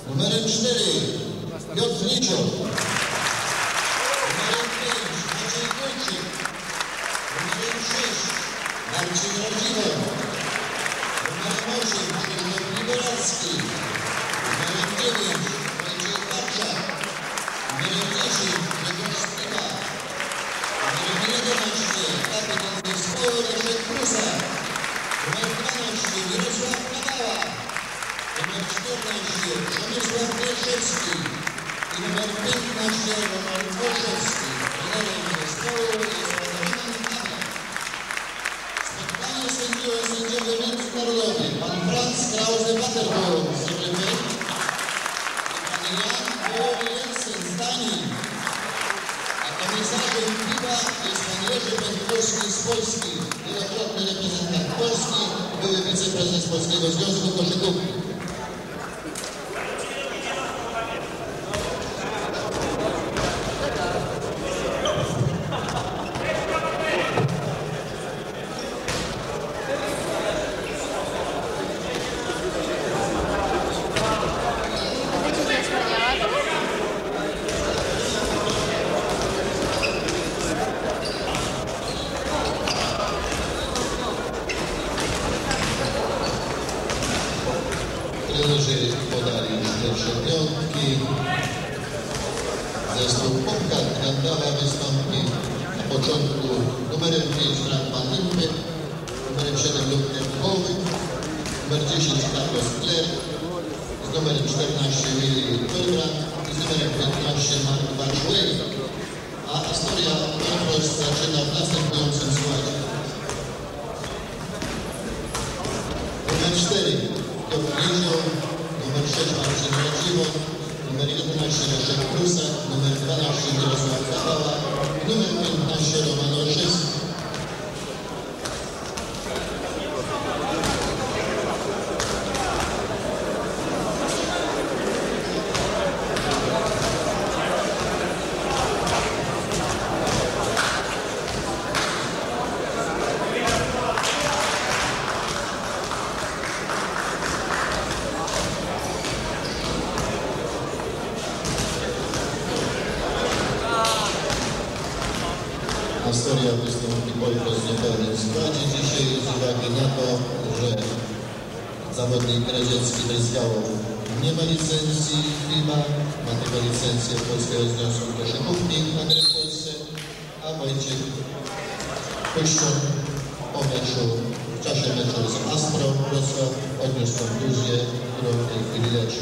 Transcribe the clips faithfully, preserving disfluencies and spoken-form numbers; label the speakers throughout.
Speaker 1: Numerem cztery Piotr Niciok. Numerem pięć Maciej Kulczyk. Numerem sześć Marcin Radziwon. Numerem osiem Krzysztof Liberacki. Numerem dziewięć Wojciech Karczak. Numerem dziesięć Grzegorz Spiwa. Numerem jedenaście kapitan zespołu Leszek Prusa. Numer dwanaście Mirosław Kawała. Numer czternaście Przemysław Leszewski i numer piętnaście Roman Olszewski. Trenerem zespołu jest Katarzyna Michalak. Spotkanie sędziły sędziowie międzynarodowi pan Franz Krause-Waterburg z Ryby i pan Jan Wołow-Jensen z Danii. A komisarzem piwa jest pan Jerzy Pędkowski z Polski, wielokrotny reprezentant Polski, były wiceprezes Polskiego Związku Koszykówki. Trenerzy podali już pierwsze piątki. Zespół Popka Gandala wystąpi na początku numerem pięć Radman Impy, numerem siedem Ludwik Wołyk, numer dziesięć Carlos Kler, z numerem czternaście Willy Kolbrand i z numerem piętnaście Mark Barszway. A Astoria Northwest zaczyna w następującym składzie. Numer cztery Piotr Niciok, numer sześć Marcin Radziwon, numer jedenaście Leszek Prusa, numer dwanaście Mirosław Kawała, numer piętnaście Roman Olszewski. Astoria wystąpi tylko z niepełnym składzie dzisiaj z uwagi na to, że zawodnik Radziecki bez Białow nie ma licencji FIBA, ma tylko licencję Polskiego Związku Koszykówki na grę w Polsce, a Wojciech Puszczon po meczu, w czasie meczu z Astro Wrocław odniósł kontuzję, którą w tej chwili leczy.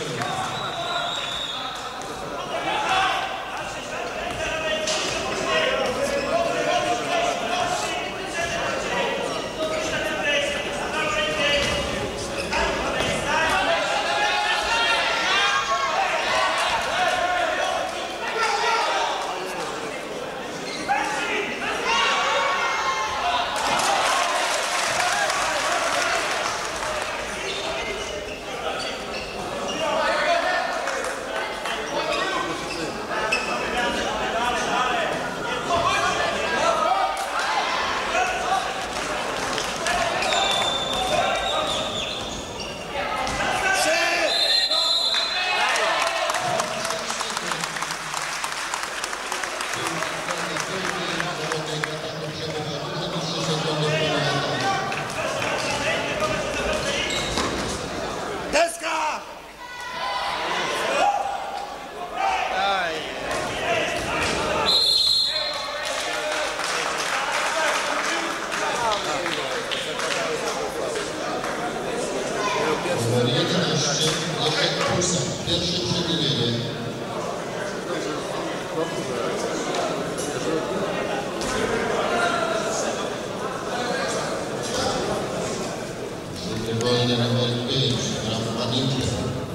Speaker 1: Numer jedenaście, Leszek Pulsa, pierwsze przewinienie. Rzut wolny numer pięć, Raf Paninka.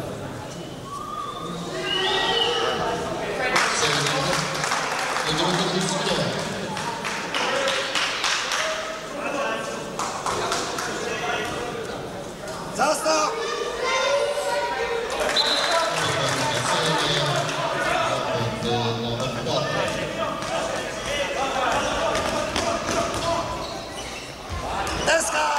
Speaker 1: Będziemy to dyskutować.
Speaker 2: Zostaw! Deska!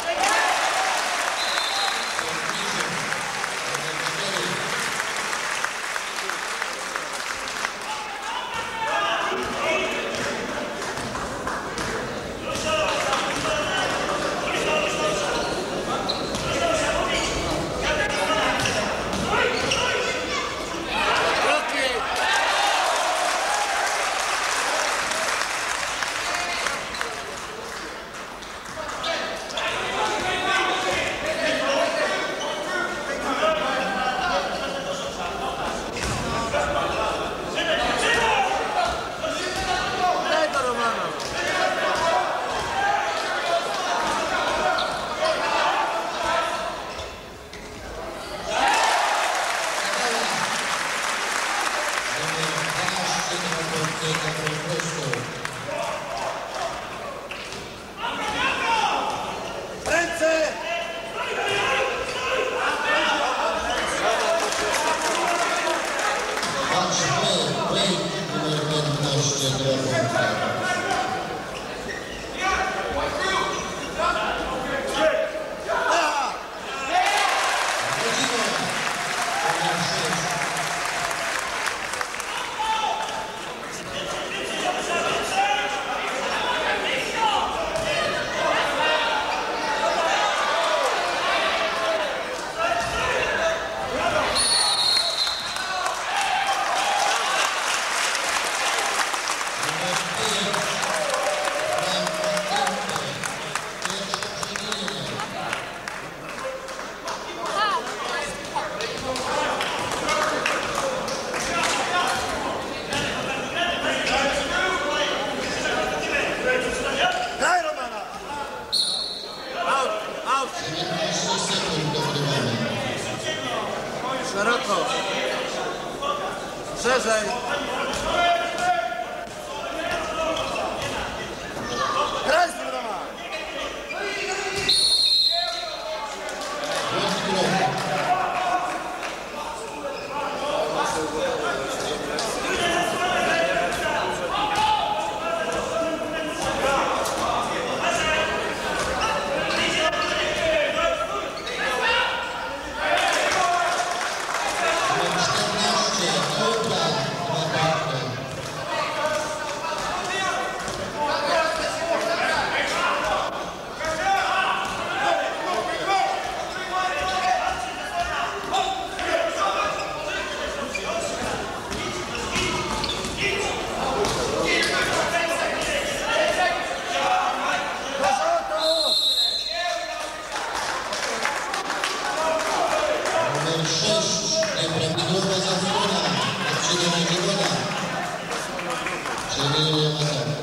Speaker 2: Ręce!
Speaker 1: Patrz, break, numer piętnaście, Drogowka. dziewiętnaście sekund dogrywamy.
Speaker 2: Szeroko. Szerzej. Graj z nim, Roma.
Speaker 1: czternaście, Dobra, dwa punkty. Czyli Yamazaki.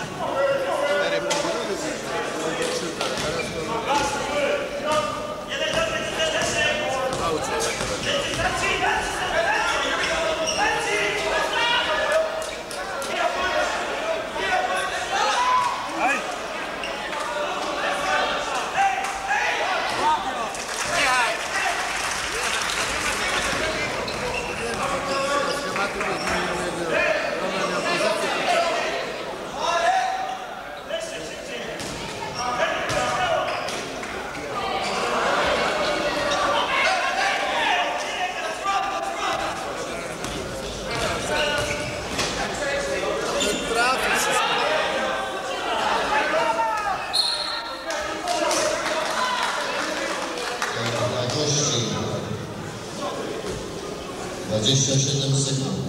Speaker 1: dwadzieścia siedem sekund.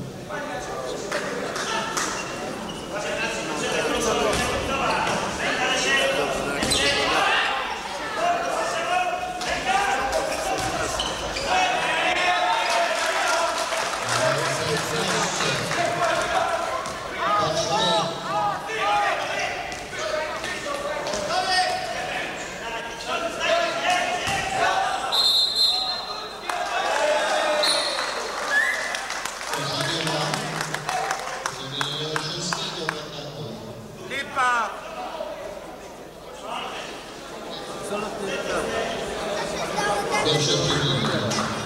Speaker 1: Pierwsze przewinienie.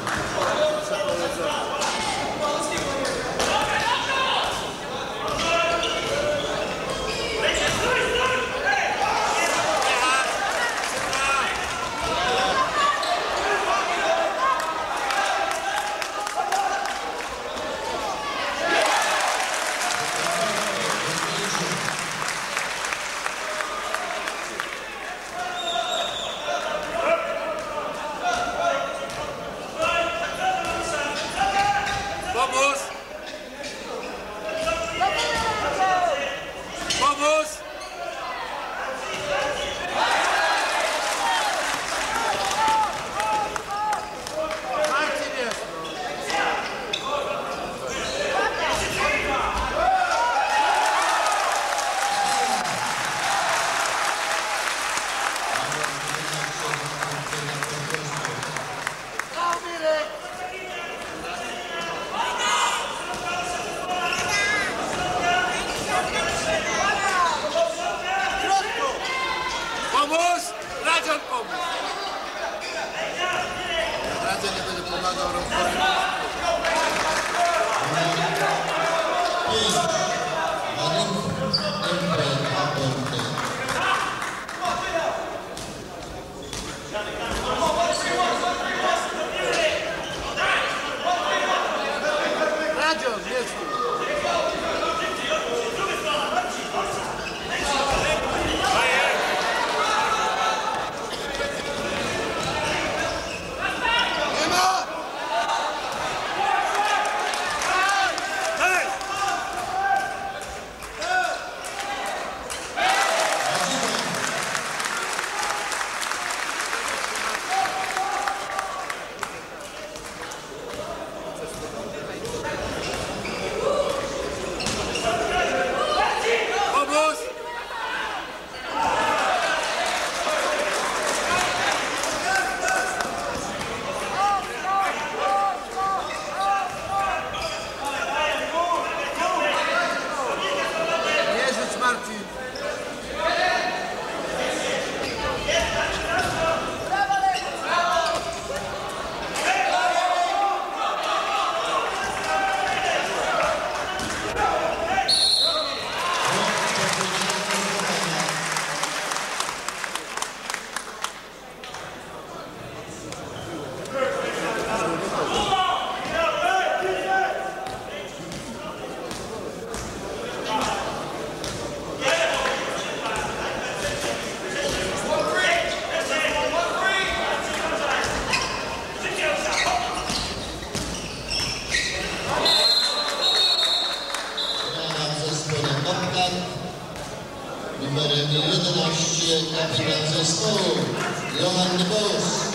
Speaker 1: Numerem jedenaście kapitan zespołu Johan Boss.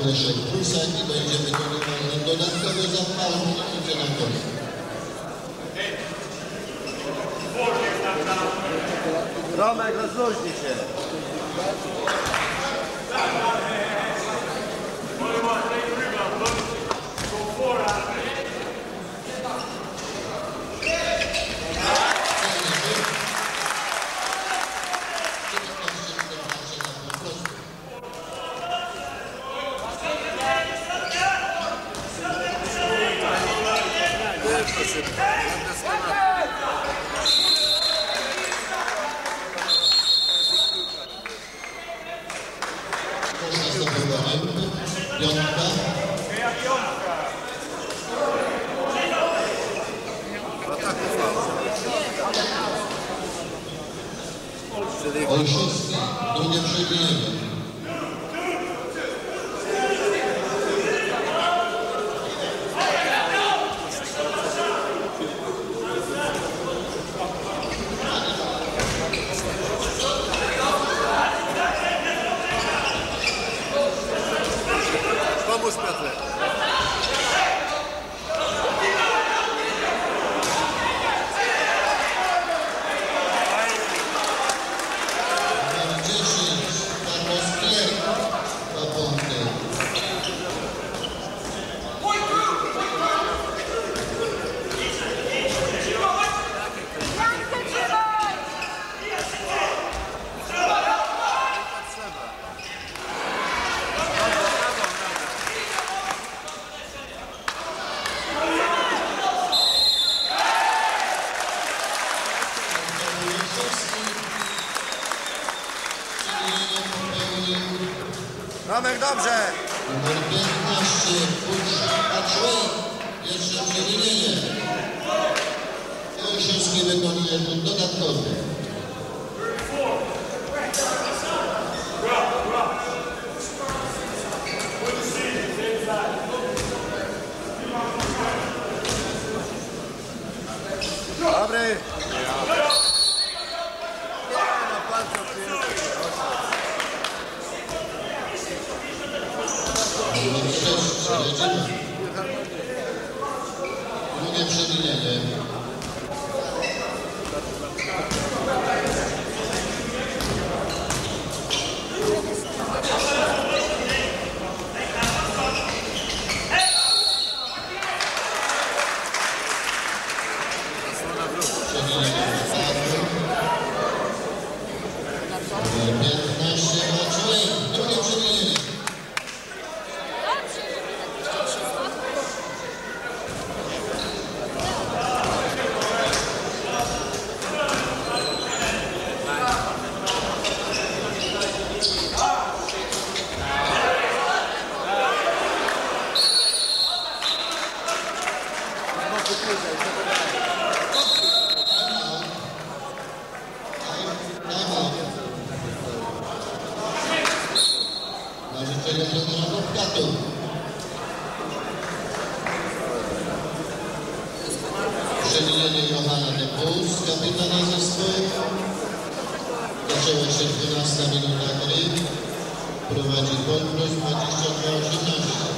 Speaker 1: Leszek Prusak i będzie wykonywany dodatkowe zapalne idzie na koniec.
Speaker 2: Romek, rozluźnij się.
Speaker 1: Olszewski, drugie przewinienie.
Speaker 2: Pomóż, Piotrek. Romek, dobrze!
Speaker 1: Numer piętnaście, Patrzłej, pierwsze przewinienie. Olszewski wykonuje rzut dodatkowy.
Speaker 2: Dobry!
Speaker 1: Numer sześć, jedziemy. Drugie przewinienie. piętnaście, Maciej, drugie przewinienie. Na życzenie trenera Bobkatu. Przewinienie Johana Depuls, kapitana zespołu. Zaczęła się dwunasta minuta gry. Prowadzi Polprus dwadzieścia dwa osiemnaście.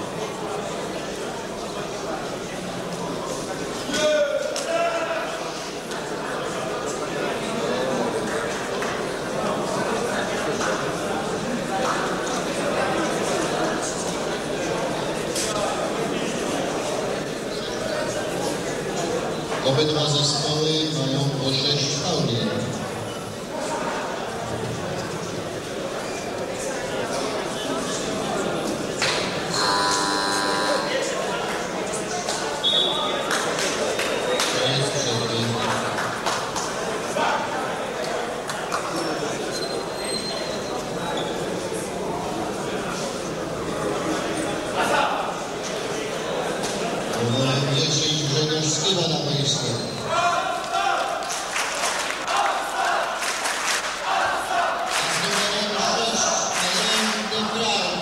Speaker 1: Obydwa zespoły mają po sześć fauli. dziesięć Grzegorz Skiba na boisku. Z numerem sześć Alain Dembral.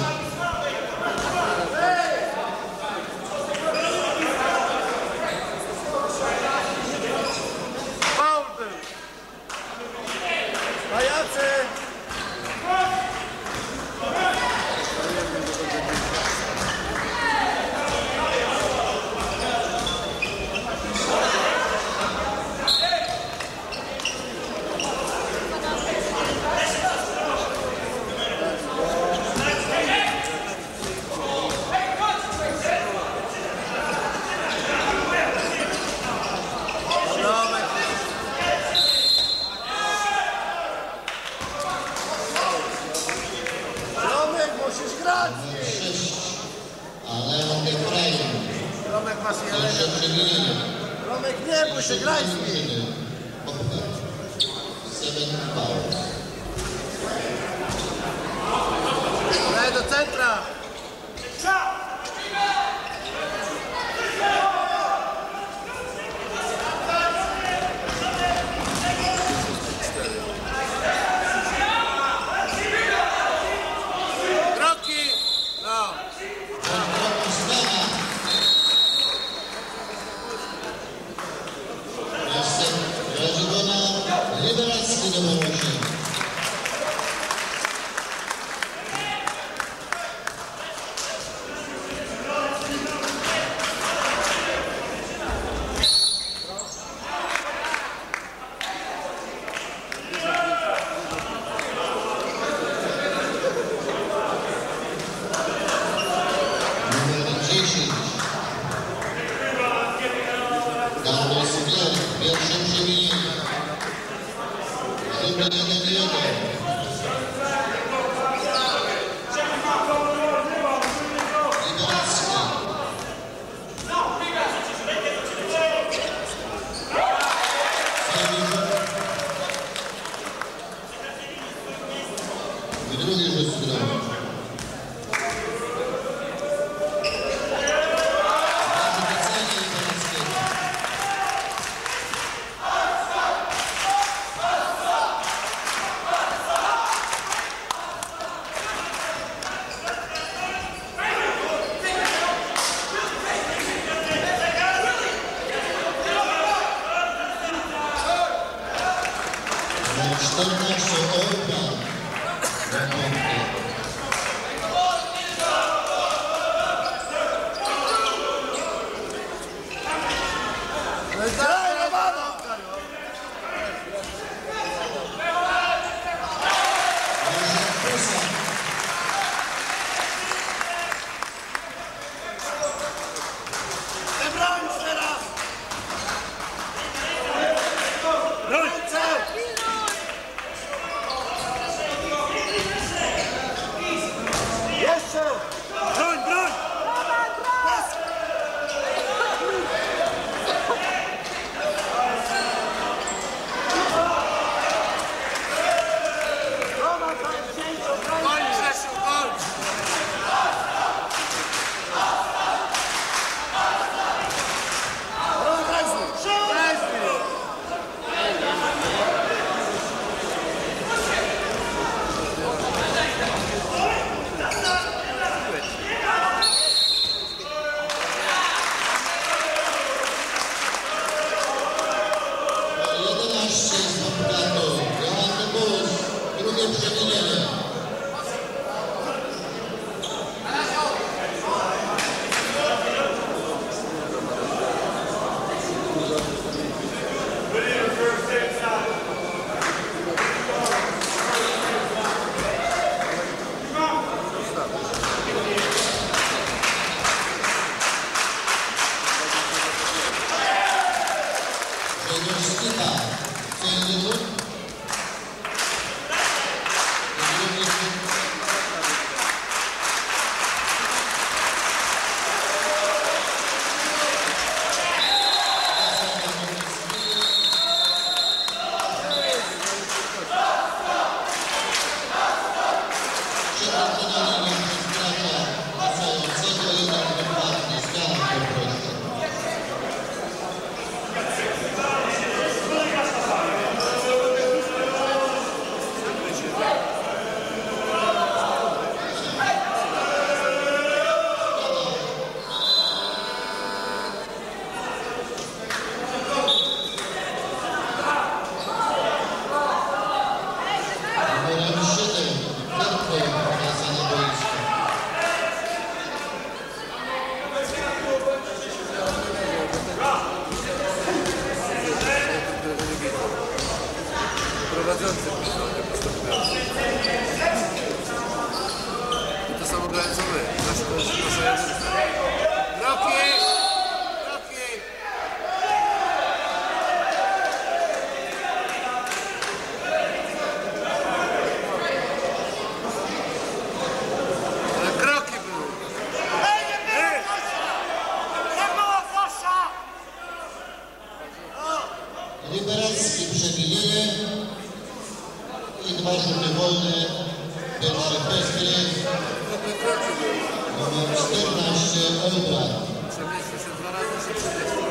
Speaker 2: Pajacy! Musisz grać!
Speaker 1: sześć, ale on nie kraje.
Speaker 2: Romek masz
Speaker 1: Proszę
Speaker 2: jeden.
Speaker 1: przemienienie.
Speaker 2: Romek nie bój się, graj z nim!
Speaker 1: Seven fouls.
Speaker 2: Graj do centra! Kroki! No!
Speaker 1: Jestem Grażygona Liberacki numer osiem. Numer dziesięć. Dariusz Biel, pierwsze przemienienie. Rzut jeden jeden. Liberacki. I drugi rzut synowy. czternaście Orban.
Speaker 2: No i daj, Romano! Ty broń teraz! Broń!
Speaker 1: numer czternaście Olbrat.
Speaker 2: Przemieścił się dwa razy, się przemieścił.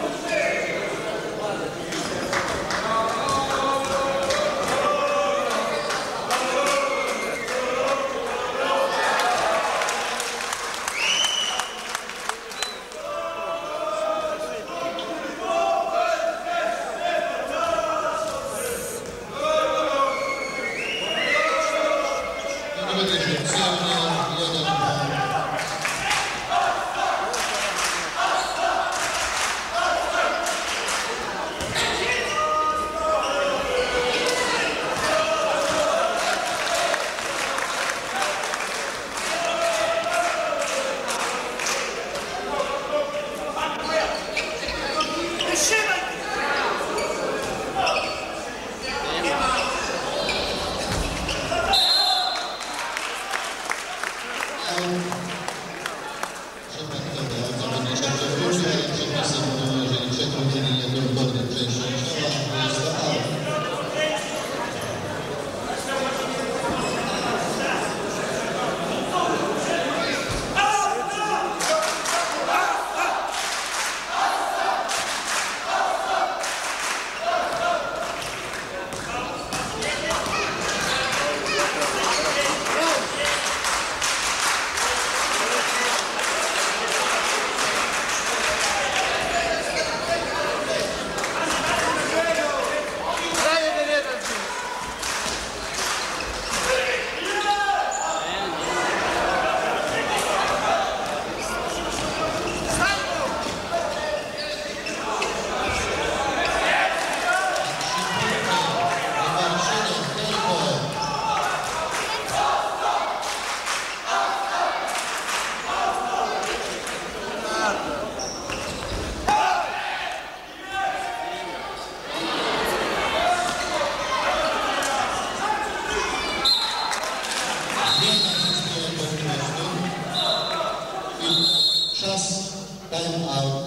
Speaker 1: Czas, time out.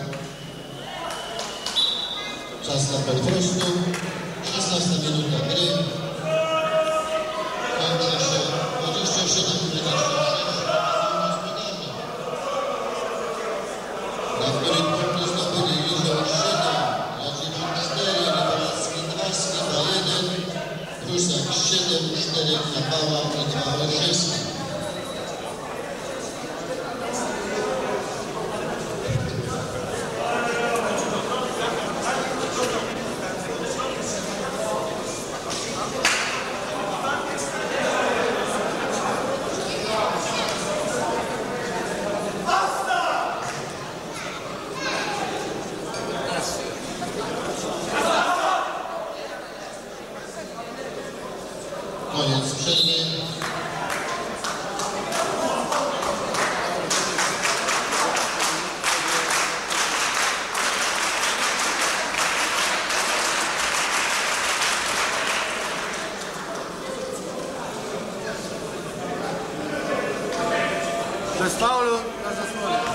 Speaker 1: Czas na podwoźniu. szesnasta minuta gry. Kończy się dwadzieścia siedem dwadzieścia sześć. Na którym punkty zdobyli Jezior siedem, Radziewicz cztery, Rybacki dwa, Skiba jeden, Prusak siedem, cztery, Napała i dwa Olszewski. Koniec przerwy.
Speaker 2: Bez faulu na zasłonie.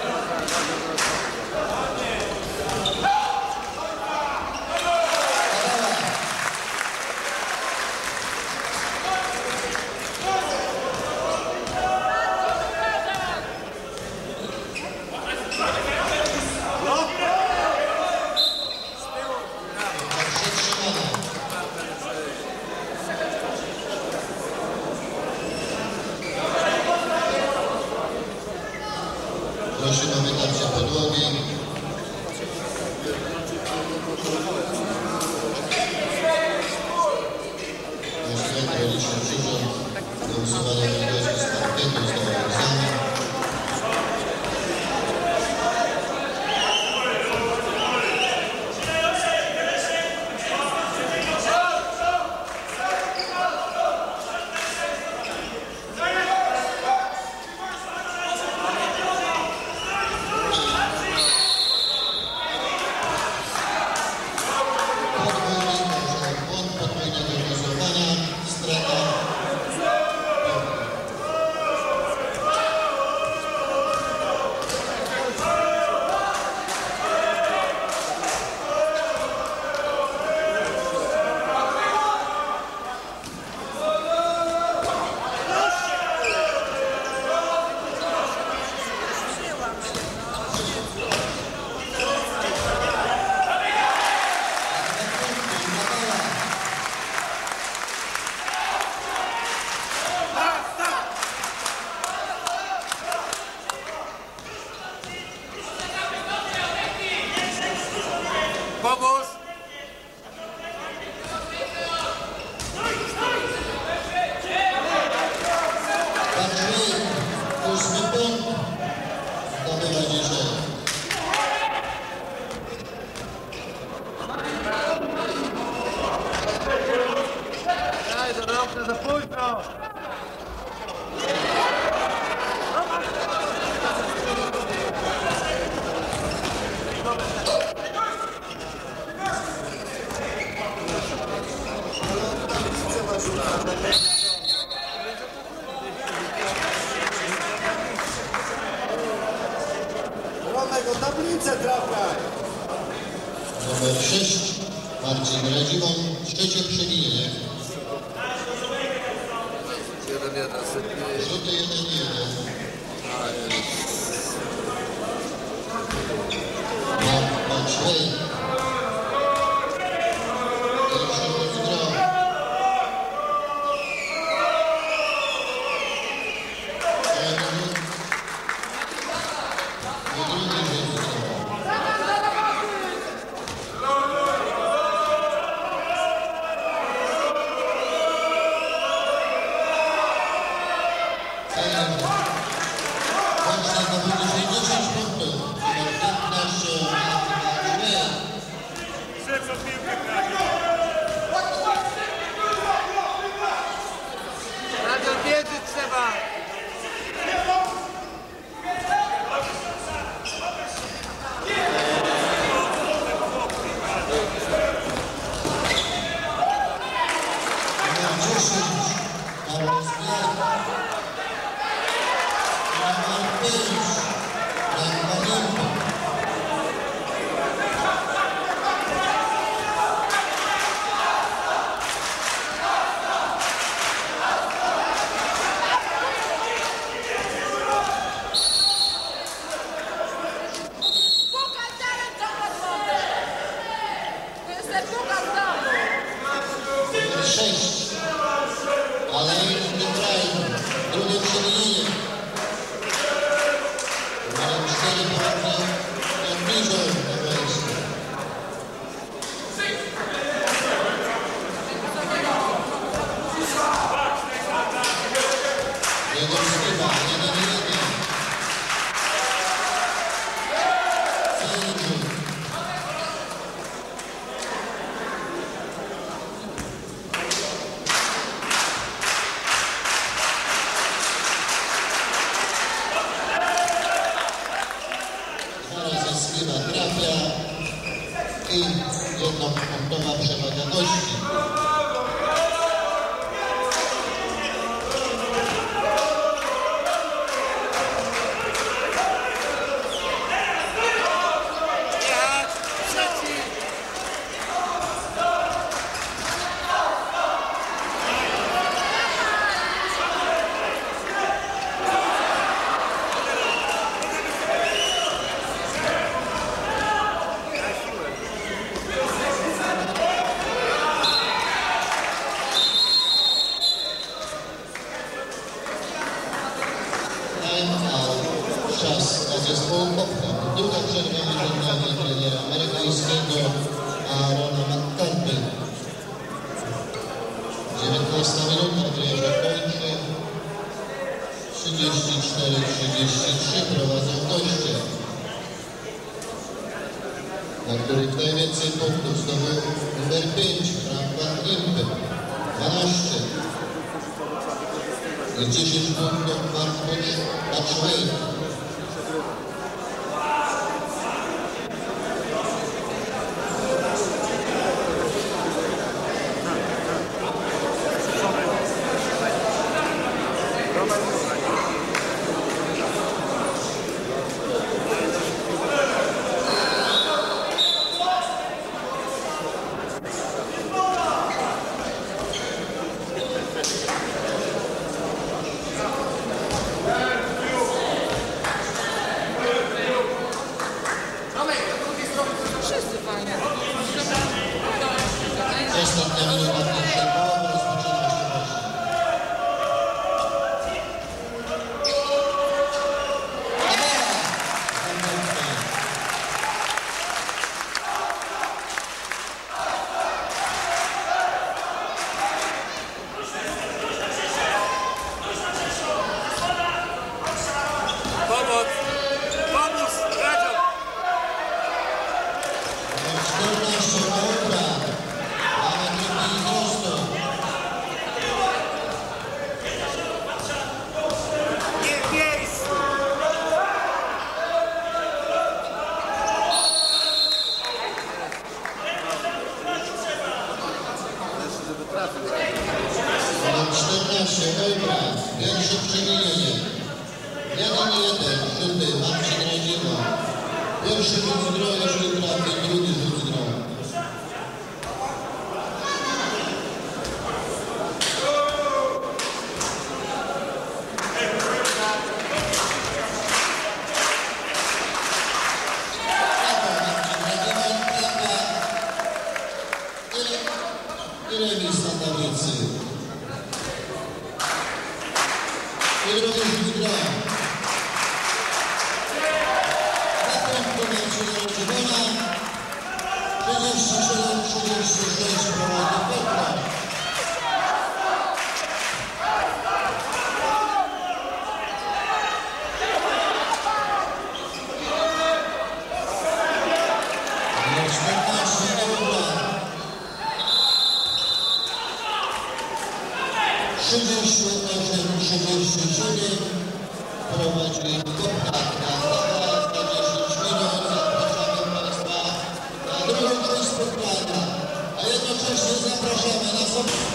Speaker 1: Prosimy o wytarcie podłogi. Nasz hydrauliczny przyrząd do usuwania wilgoci z parketu został egzamin. Podwójnego głosowania, strata. Miecze.
Speaker 2: Daj, do okna za późno!
Speaker 3: Romek, o tablicę trafiaj!
Speaker 1: Numer sześć. Marcin Radzimon. Trzecie przebijenie.
Speaker 2: jeden jeden sypnie.
Speaker 1: Rzuty jeden jeden. Ma Maciej. Pierwszy rzut grał. Kolejny rzut. I drugi rzut grał. Łącznie zdobyli sześćdziesiąt punktów. Numer piętnaście. Maciej.
Speaker 4: Szybko piłkę grać.
Speaker 2: Radio wiedzieć trzeba!
Speaker 1: Numer dziesięć. Karol Zbiak. Numer pięć. Jan Panienko.
Speaker 5: Pokaż dalej, co masz wodę! To jest ten pokaz dalej!
Speaker 1: Numer sześć. Alej Mitrajn. Drugie przebijenie. Numerem cztery pochodnie Jan Bliżej na wejściu. Jeden Skiba, jeden jeden. Kolejny rzut. Zaraz jest Skiba trafia i jednopunktowa przewaga gości.
Speaker 2: Jechać! Trzeci!
Speaker 1: Time out. Czas na zespół Popka. Druga przerwa wyżądania trenera amerykańskiego Aarona McCarthy. dziewiętnasta minuta, gry się kończy. trzydzieści cztery trzydzieści trzy prowadzą goście, na których najwięcej punktów zdobył numer pięć Franka Impy. dwanaście. I dziesięć punktów Mark Maciej. numer jeden, rzuty, Marcin Radziła. Pierwszy rzut z gry, jeśli trafi, drugi rzut z gry. Remis na tablicy. I drugi rzut gra. Na punktu Marcina Radziwona. trzydzieści siedem trzydzieści sześć prowadzi Petra. trzydzieści osiem trzydzieści siedem prowadzi Koptak na dziesięć minut. Zapraszamy Państwa na drugą część spotkania, a jednocześnie zapraszamy na sobotę.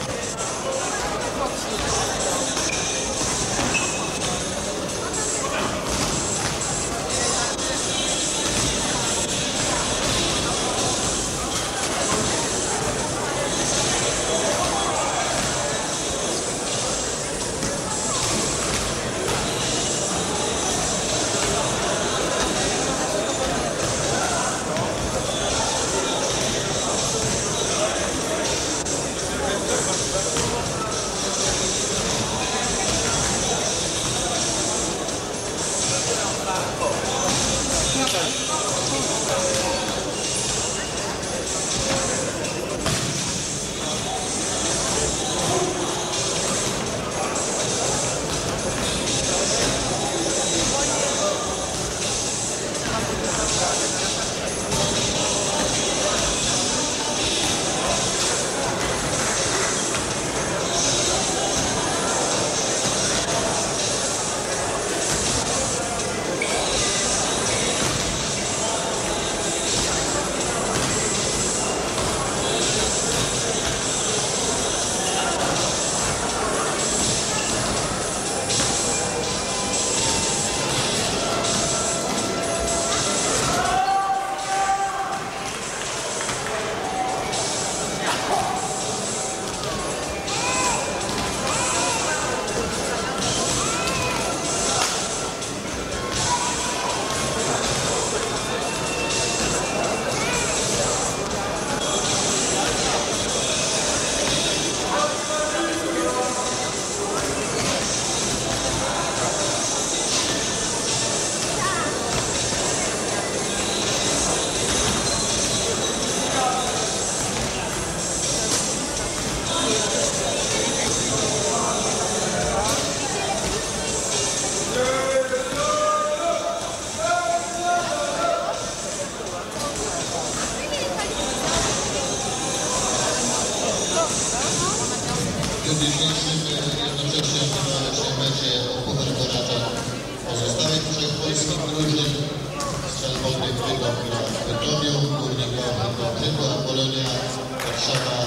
Speaker 1: W dzisiejszym jednocześnie odbywały się mecze o Puchar Goracza pozostałych trzech polskich drużyn. Strzelbowy Krykop gra w Bytomiu, Górnik gra w Krzyku, Polonia, Warszawa,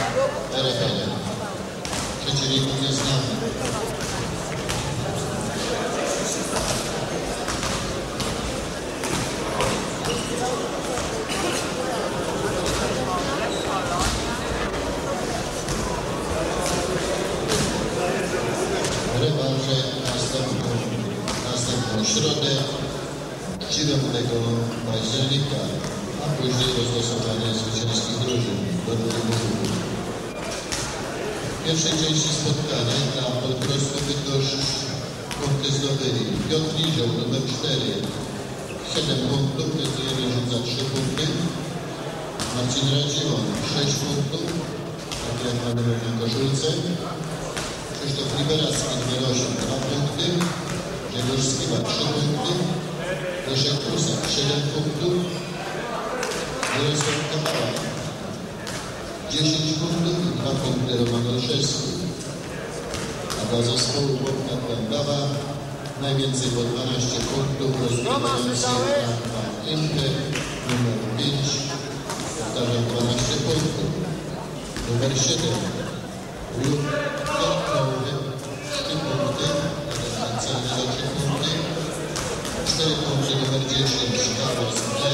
Speaker 1: R F L. Przeciwników nie znamy. Rewanże następną, następną środę, dziewiątego października, a później rozlosowanie zwycięskich drużyn do drugiego rzędu. W pierwszej części spotkania dla Polkrosu Bydgoszcz punkty zdobyli Piotr Nizioł, numer cztery, siedem punktów, to jest jeden rzut za trzy punkty. Marcin Radziwon, sześć punktów, tak jak ma numer na koszulce. Krzysztof Liberacki, numer osiem, dwa punkty. Grzegorz Skiba, trzy punkty. Leszek Prusak, siedem punktów. Jarosław Kapała, dziesięć punktów i dwa punkty Roman Olszewski. A dla zespołu Bobka Kłębawa najwięcej po dwanaście punktów rozgrywający na Inter, numer pięć, powtarzam dwanaście punktów. Numer siedem, Lub Jarkowy, trzy punkty, jeden celny za trzy punkty. cztery punkty numer dziesięć Carlos D.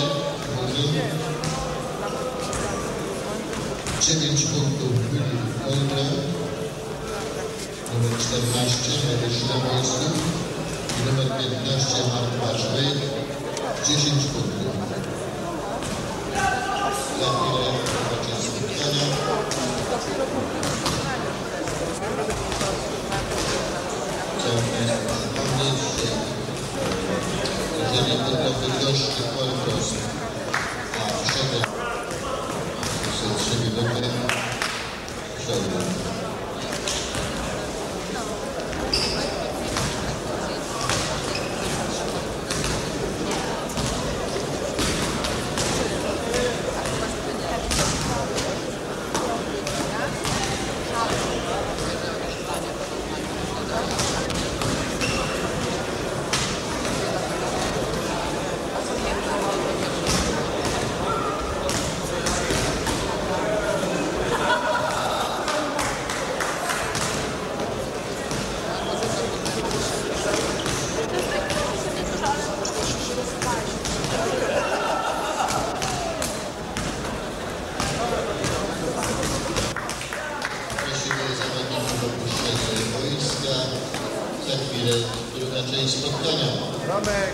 Speaker 1: dziewięć punktów Willy Olbra, numer czternaście Mariusz Zamojski i numer piętnaście Mark Baszwyk, dziesięć punktów. Za chwilę zobaczymy spotkania. Chciałem Państwu przypomnieć, że jeżeli tylko Bydgoszczy Polpros, a przegrał przez trzy minuty przerwy. Za chwilę druga część spotkania.
Speaker 3: Romek!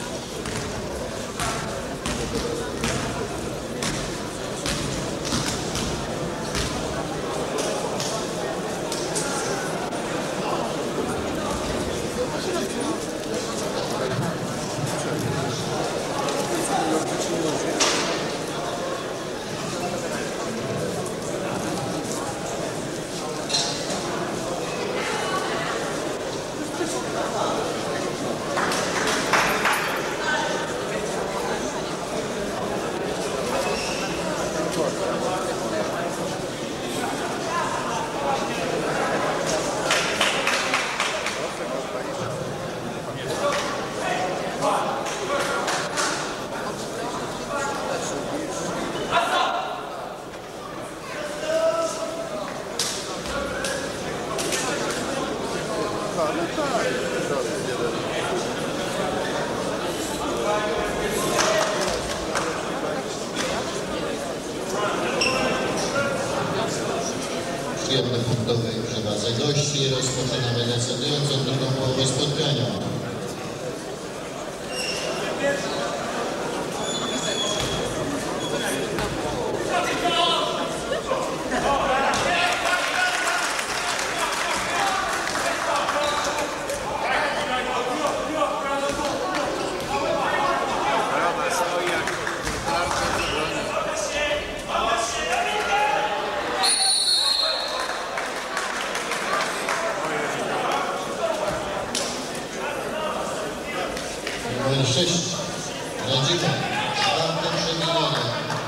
Speaker 1: W jednopunktowej przewadze gości rozpoczynamy decydującą drugą połowę spotkania. Numer sześć Radzika, czwarte przemienienie.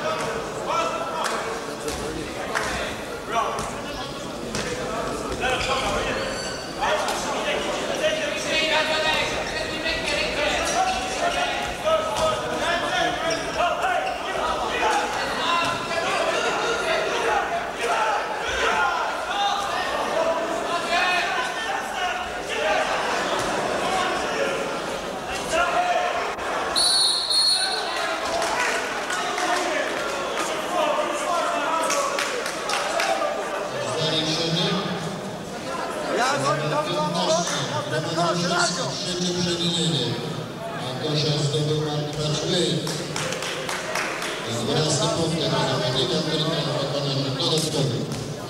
Speaker 1: Trzecie przemienienie. Kosza zdobył Mark Baszwyk. Z dwunastym punktem do zawodnika, który teraz wykonał rzut dodatkowy.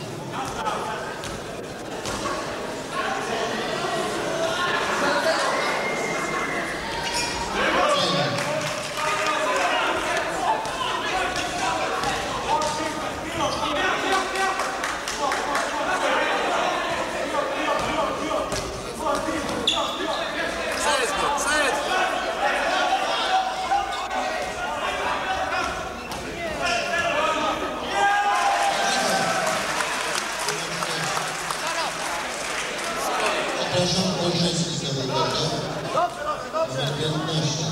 Speaker 1: Przepraszam, Olszewski zdobył kosza. Numer piętnaście.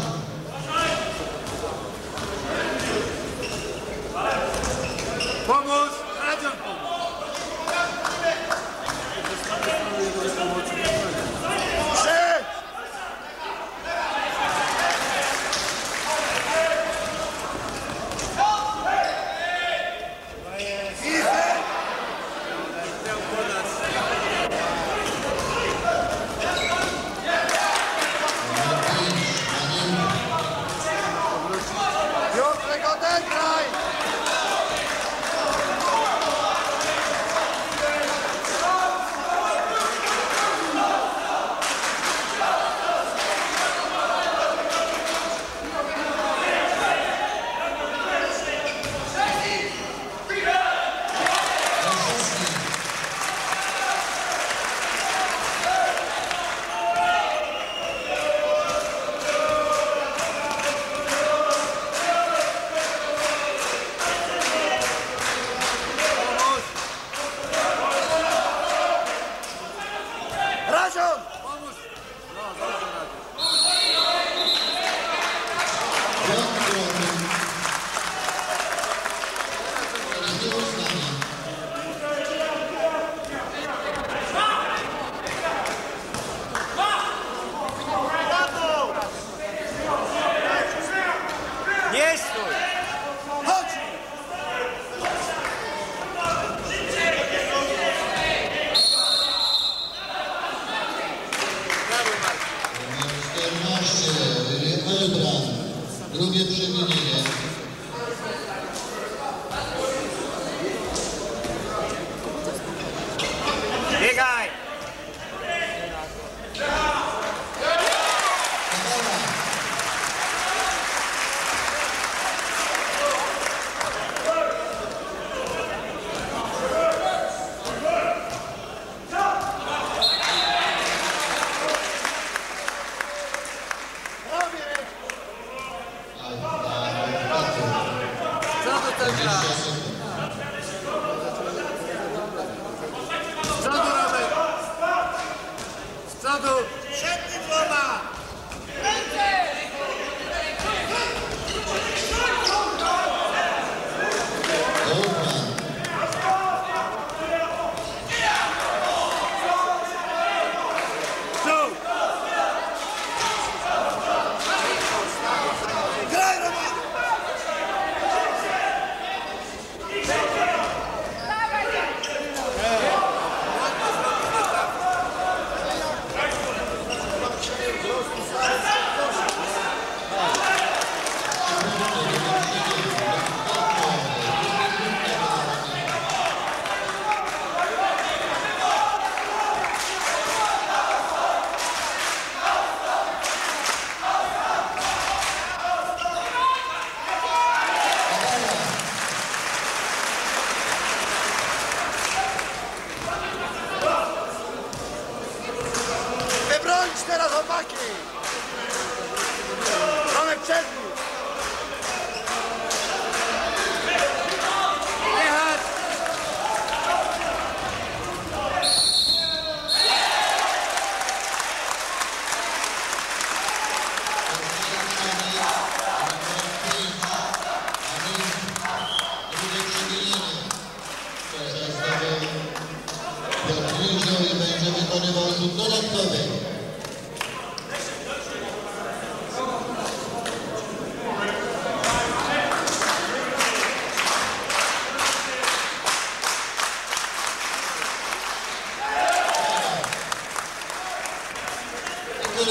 Speaker 2: Pomóż! Radzion pomóż!
Speaker 3: Trzy!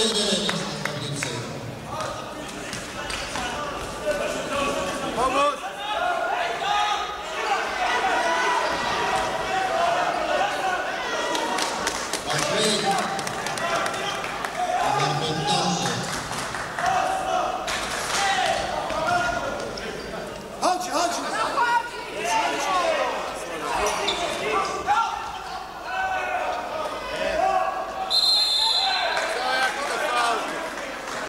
Speaker 1: trenerem